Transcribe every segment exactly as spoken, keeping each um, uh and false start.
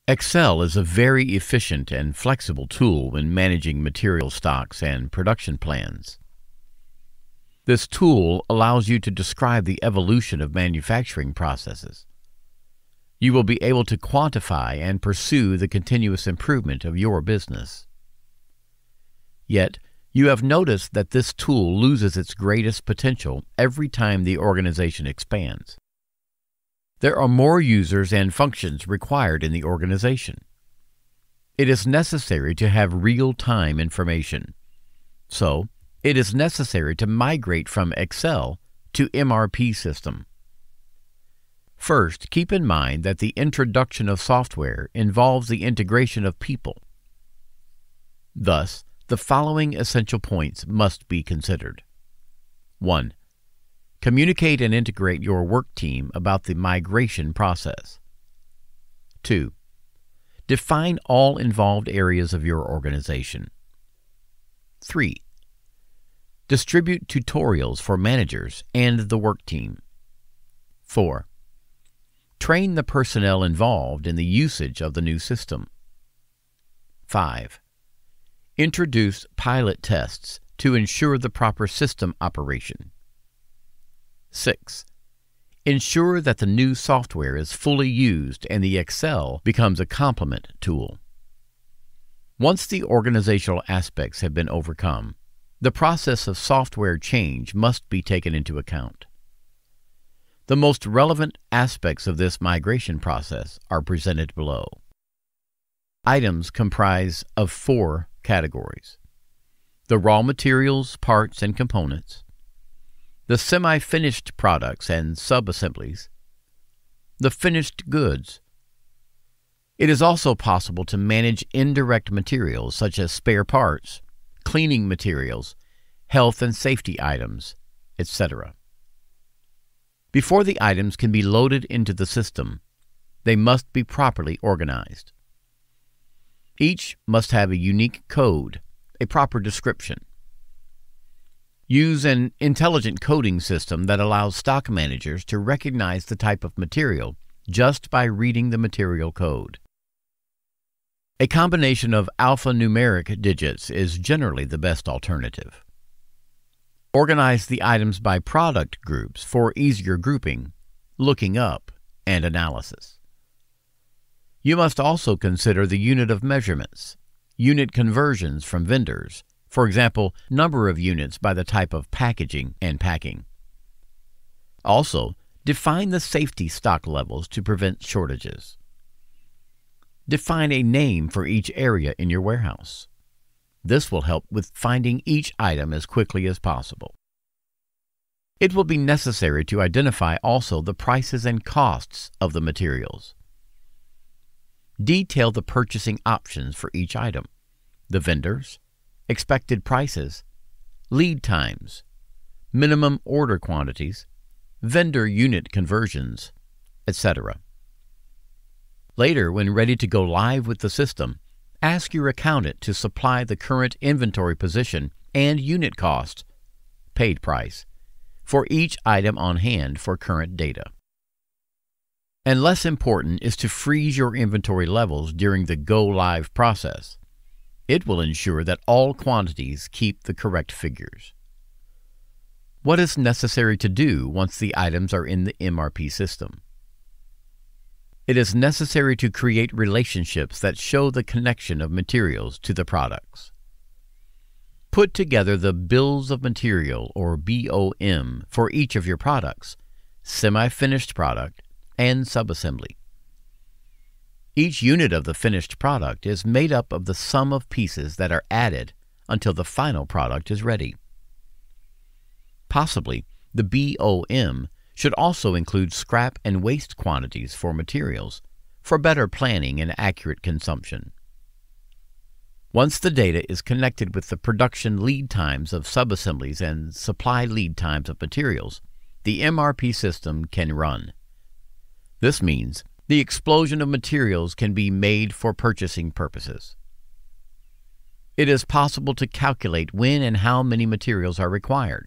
Excel is a very efficient and flexible tool when managing material stocks and production plans. This tool allows you to describe the evolution of manufacturing processes. You will be able to quantify and pursue the continuous improvement of your business. Yet, you have noticed that this tool loses its greatest potential every time the organization expands. There are more users and functions required in the organization. It is necessary to have real-time information. So, it is necessary to migrate from Excel to M R P System. First, keep in mind that the introduction of software involves the integration of people. Thus, the following essential points must be considered. one. Communicate and integrate your work team about the migration process. two. Define all involved areas of your organization. three. Distribute tutorials for managers and the work team. four. Train the personnel involved in the usage of the new system. five. Introduce pilot tests to ensure the proper system operation. six. Ensure that the new software is fully used and the Excel becomes a complement tool. Once the organizational aspects have been overcome, the process of software change must be taken into account. The most relevant aspects of this migration process are presented below. Items comprise of four categories: the raw materials, parts, and components, the semi-finished products and sub-assemblies, the finished goods. It is also possible to manage indirect materials such as spare parts, cleaning materials, health and safety items, et cetera. Before the items can be loaded into the system, they must be properly organized. Each must have a unique code, a proper description. Use an intelligent coding system that allows stock managers to recognize the type of material just by reading the material code. A combination of alphanumeric digits is generally the best alternative. Organize the items by product groups for easier grouping, looking up, and analysis. You must also consider the unit of measurements, unit conversions from vendors, for example, number of units by the type of packaging and packing. Also, define the safety stock levels to prevent shortages. Define a name for each area in your warehouse. This will help with finding each item as quickly as possible. It will be necessary to identify also the prices and costs of the materials. Detail the purchasing options for each item, the vendors, expected prices, lead times, minimum order quantities, vendor unit conversions, et cetera. Later, when ready to go live with the system, ask your accountant to supply the current inventory position and unit cost, paid price, for each item on hand for current data. And less important is to freeze your inventory levels during the go-live process. It will ensure that all quantities keep the correct figures. What is necessary to do once the items are in the M R P system? It is necessary to create relationships that show the connection of materials to the products. Put together the bills of material, or B O M, for each of your products, semi-finished product, and subassembly. Each unit of the finished product is made up of the sum of pieces that are added until the final product is ready. Possibly, the B O M should also include scrap and waste quantities for materials for better planning and accurate consumption. Once the data is connected with the production lead times of subassemblies and supply lead times of materials, the M R P system can run. This means the explosion of materials can be made for purchasing purposes. It is possible to calculate when and how many materials are required.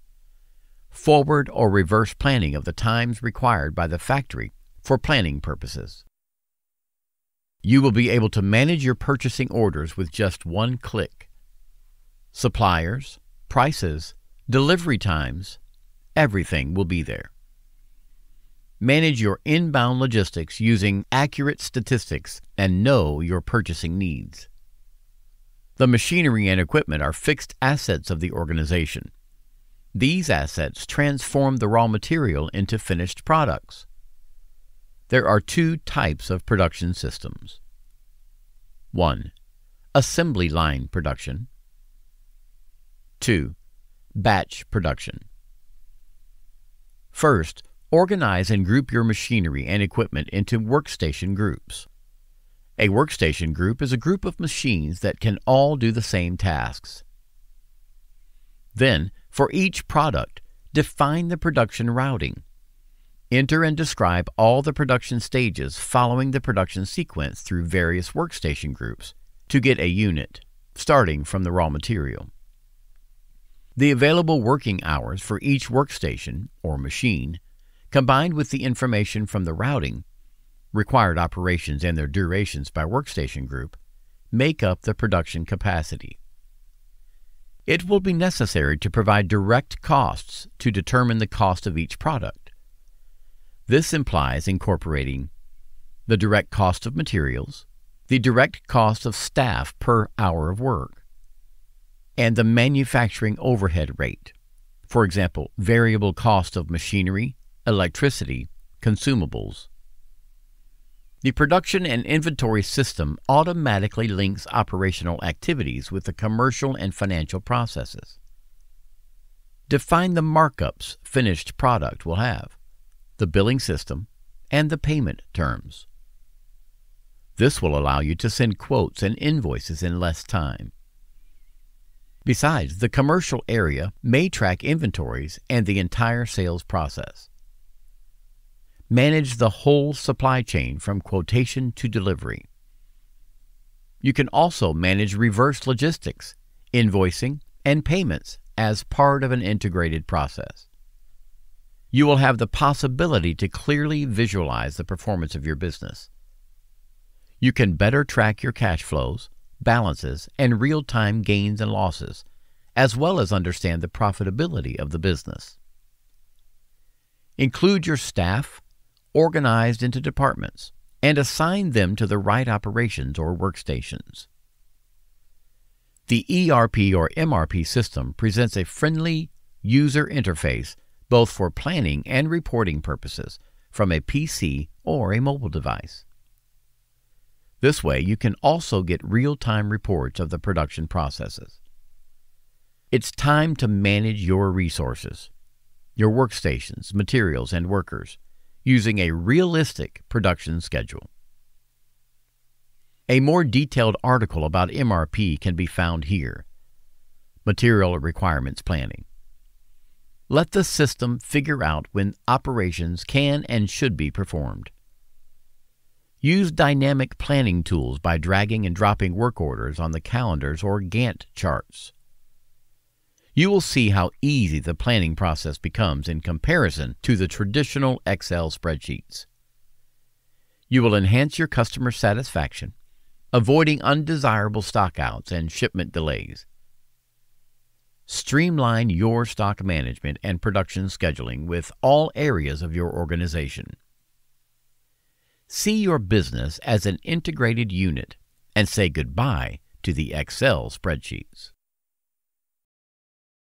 Forward or reverse planning of the times required by the factory for planning purposes. You will be able to manage your purchasing orders with just one click. Suppliers, prices, delivery times, everything will be there. Manage your inbound logistics using accurate statistics and know your purchasing needs. The machinery and equipment are fixed assets of the organization. These assets transform the raw material into finished products. There are two types of production systems. one. Assembly line production. two. Batch production. First, organize and group your machinery and equipment into workstation groups. A workstation group is a group of machines that can all do the same tasks. Then, for each product, define the production routing. Enter and describe all the production stages following the production sequence through various workstation groups to get a unit, starting from the raw material. The available working hours for each workstation or machine, combined with the information from the routing, required operations and their durations by workstation group, make up the production capacity. It will be necessary to provide direct costs to determine the cost of each product. This implies incorporating the direct cost of materials, the direct cost of staff per hour of work, and the manufacturing overhead rate, for example, variable cost of machinery, electricity, consumables. The production and inventory system automatically links operational activities with the commercial and financial processes. Define the markups finished product will have, the billing system, and the payment terms. This will allow you to send quotes and invoices in less time. Besides, the commercial area may track inventories and the entire sales process. Manage the whole supply chain from quotation to delivery. You can also manage reverse logistics, invoicing, and payments as part of an integrated process. You will have the possibility to clearly visualize the performance of your business. You can better track your cash flows, balances, and real-time gains and losses, as well as understand the profitability of the business. Include your staff organized into departments and assign them to the right operations or workstations. The E R P or M R P system presents a friendly user interface both for planning and reporting purposes from a P C or a mobile device. This way, you can also get real-time reports of the production processes. It's time to manage your resources, your workstations, materials, and workers using a realistic production schedule. A more detailed article about M R P can be found here. Material Requirements Planning. Let the system figure out when operations can and should be performed. Use dynamic planning tools by dragging and dropping work orders on the calendars or Gantt charts. You will see how easy the planning process becomes in comparison to the traditional Excel spreadsheets. You will enhance your customer satisfaction, avoiding undesirable stockouts and shipment delays. Streamline your stock management and production scheduling with all areas of your organization. See your business as an integrated unit and say goodbye to the Excel spreadsheets.